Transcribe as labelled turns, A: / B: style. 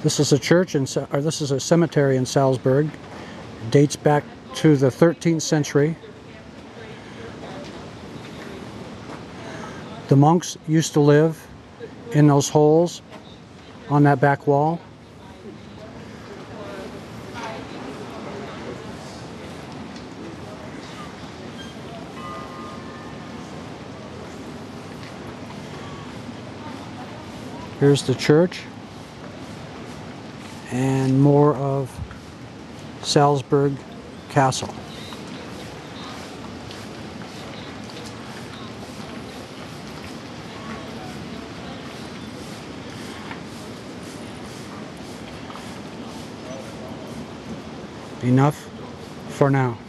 A: This is a church, or this is a cemetery in Salzburg. It dates back to the 13th century. The monks used to live in those holes on that back wall. Here's the church and more of Salzburg Castle. Enough for now.